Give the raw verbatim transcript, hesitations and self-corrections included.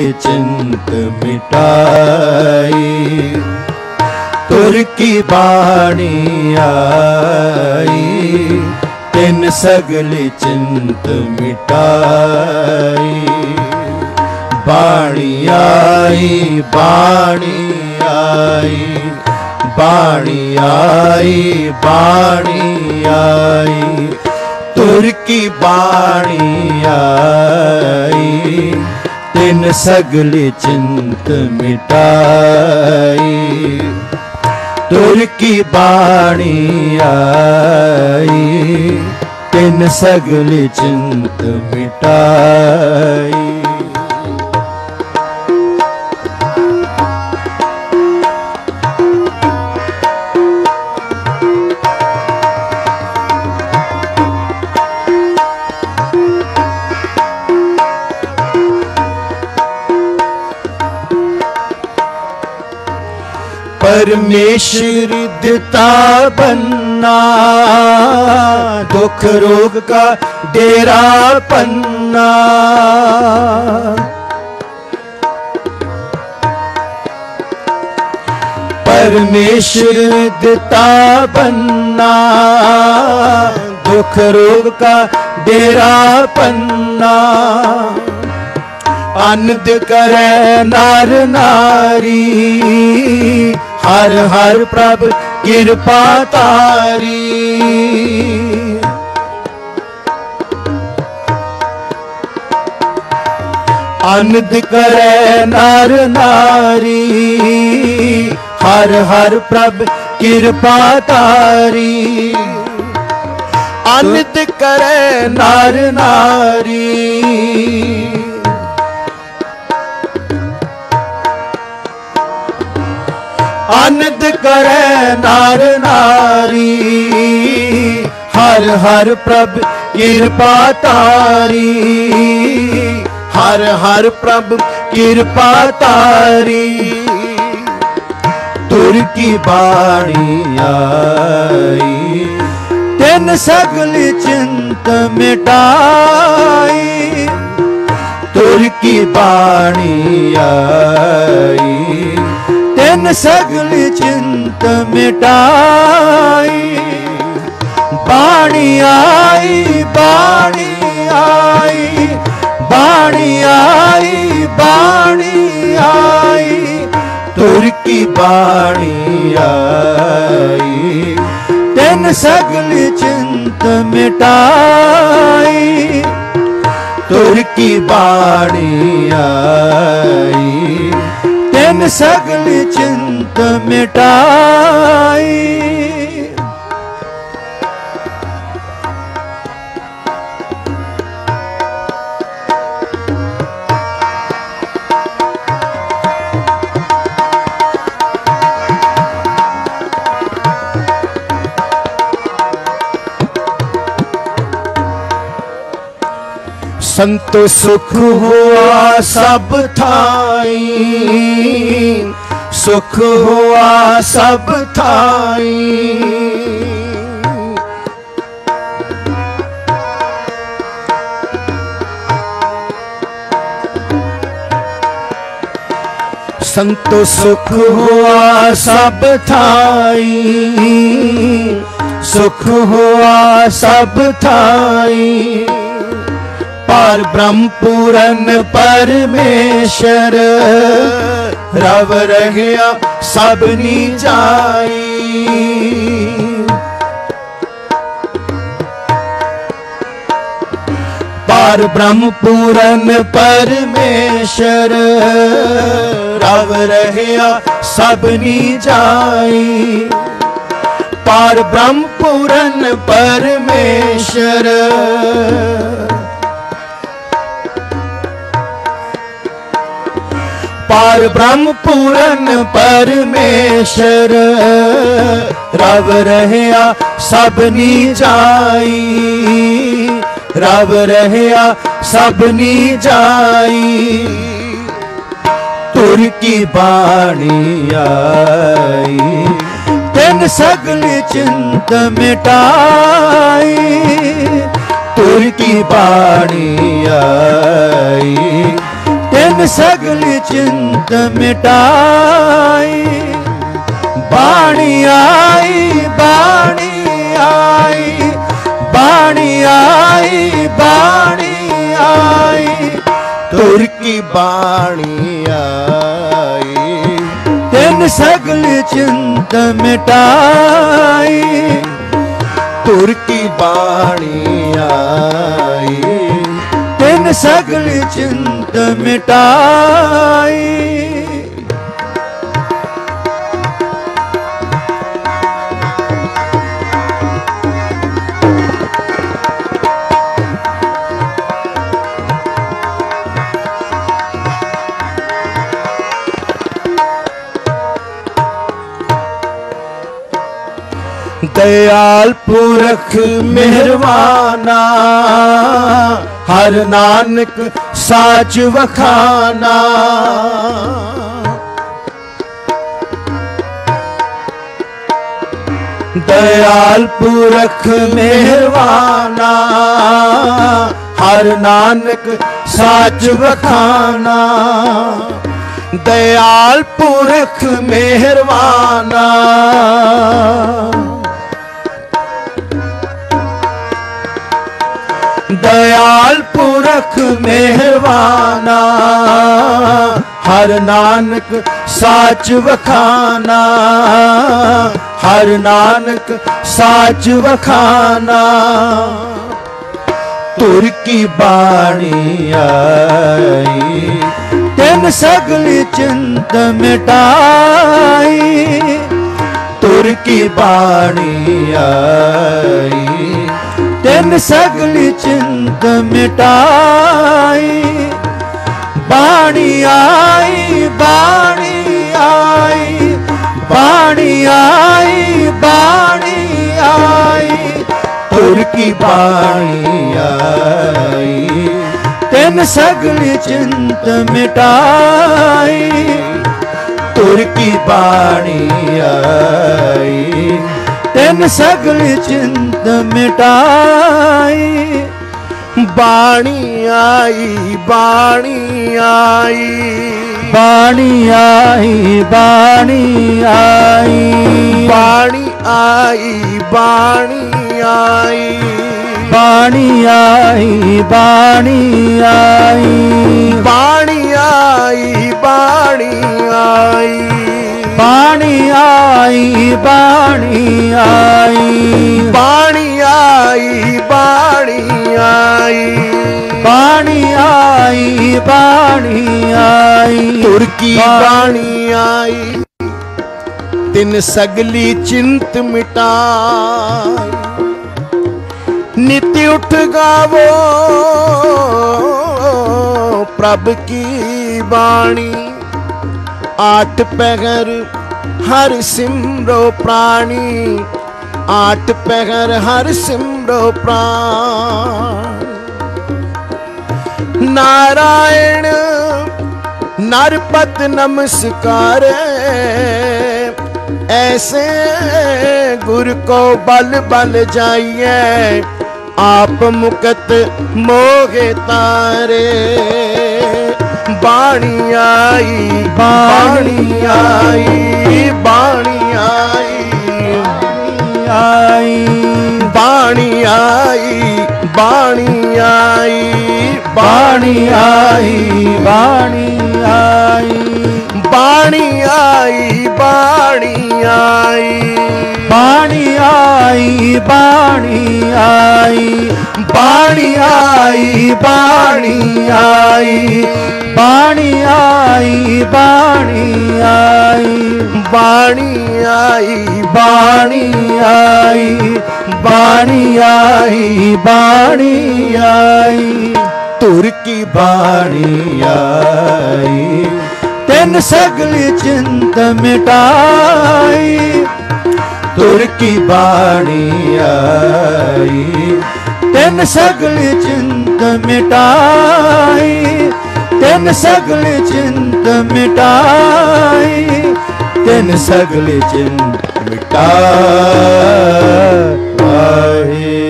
चिंत मिटाई, तुर की बाणी आई, तिन सगली चिंत मिटाई। बाणी आई, बाणी आई, बाणी आई, बाणी आई, तुर की बाणी आई, तिन सगली चिंत मिटाई। तुर की बाणी आई, तिन सगली चिंत मिटाई। परमेश्वर दिता बनना, दुख रोग का डेरा पन्ना। परमेश्वर दिता बनना, दुख रोग का डेरा पन्ना। आनंद करे नार नारी, हर हर प्रभ कृपा तारी। आनंद करे नार नारी, हर हर प्रभ कृपा तारी। आनंद करे नार नारी, आनंद करे नार नारी, हर हर प्रभ कृपा तारी। हर हर प्रभ कृपा तारी, तुर की बाणी आई, तिन सगली चिंत मिटाई। तुर की बाणी आई, तिन सगली चिंत मिटाई। बाणी आई, बाणी आई, बाणी आई, बाणी आई, तुर की बाणी आई, तिन सगली चिंत मिटाई। तुर की बाणी आई, तिन सगली चिंत मिटाई। संतो सुख हुआ सब थाई, सुख हुआ सब थाई। संतो सुख हुआ सब थाई, सुख हुआ सब थाई। पार ब्रह्म पूरन परमेश्वर, रव रहिया सबनी जाई। पार ब्रह्म पूरन परमेश्वर, रव रहिया सबनी जाई। पार ब्रह्म पूरन परमेश्वर, पार ब्रह्म पूरन परमेश्वर, रव रहिया सबनी जाई। रव रहिया सबनी जाई। तुर की बाणी आई, तिन सगली चिंत मिटाई। तुर की बाणी आई, तिन तिन सगली चिंत मिटाई। बाणी आई बाणी आई बाणी आई बाणी आई तुर की बाणी आई। तिन सगली चिंत मिटाई। तुर की बाणी आई। तिन सगली चिंत मिटाई। दयाल पुरख मेहरबाना हर नानक साच वखाना। दयाल पुरख मेहरबाना हर नानक साच वखाना। दयाल पुरख मेहरबाना दयाल पुरख मेहरबाना हर नानक साच वखाना। हर नानक साच वखाना। तुर की बाणी आई। तिन सगली चिंत मिटाई। तुर की बाणी आई। तिन सगली चिंत मिटाई। बाणी आई बाणी आई बाणी आई बाणी आई तुर की बाणी आई। तिन सगली चिंत मिटाई। तुर की बाणी आई। तिन सगली चिंत मिटाई। बाणी आई बाणी आई बाणी आई बाणी आई बाणी आई बाणी आई बाणी आई बाणी आई बाणी आई बाणी आई बाणी आई बाणी आई बाणी आई बाणी आई बाणी आई बाणी आई तुर की बाणी आई। तिन सगली चिंत मिटाई। नित्य उठ गावो प्रभ की बाणी। आठ पहर हर सिमरो प्राणी। आठ पहर हर सिमरो प्राण। नारायण नरपत नमस्कार। ऐसे गुरु को बल बल जाइए। आप मुकत मोहे तारे। बाणी आई बाणी आई बाणी आई आई बाणी आई बाणी आई बाणी आई बाणी आई बाणी आई बाणी आई बाणी आई बाणी आई बाणी आई बाणी आई बाणी आई बाणी आई बाणी आई बाणी आई बाणी आई बाणी आई तुर की बाणी आई। तिन सगली चिंत मिटाई। तुर की बाणी आई। तिन सगली चिंत मिटाई। तिन सगली चिंत मिटाई। तिन सगली चिंत मिटाई।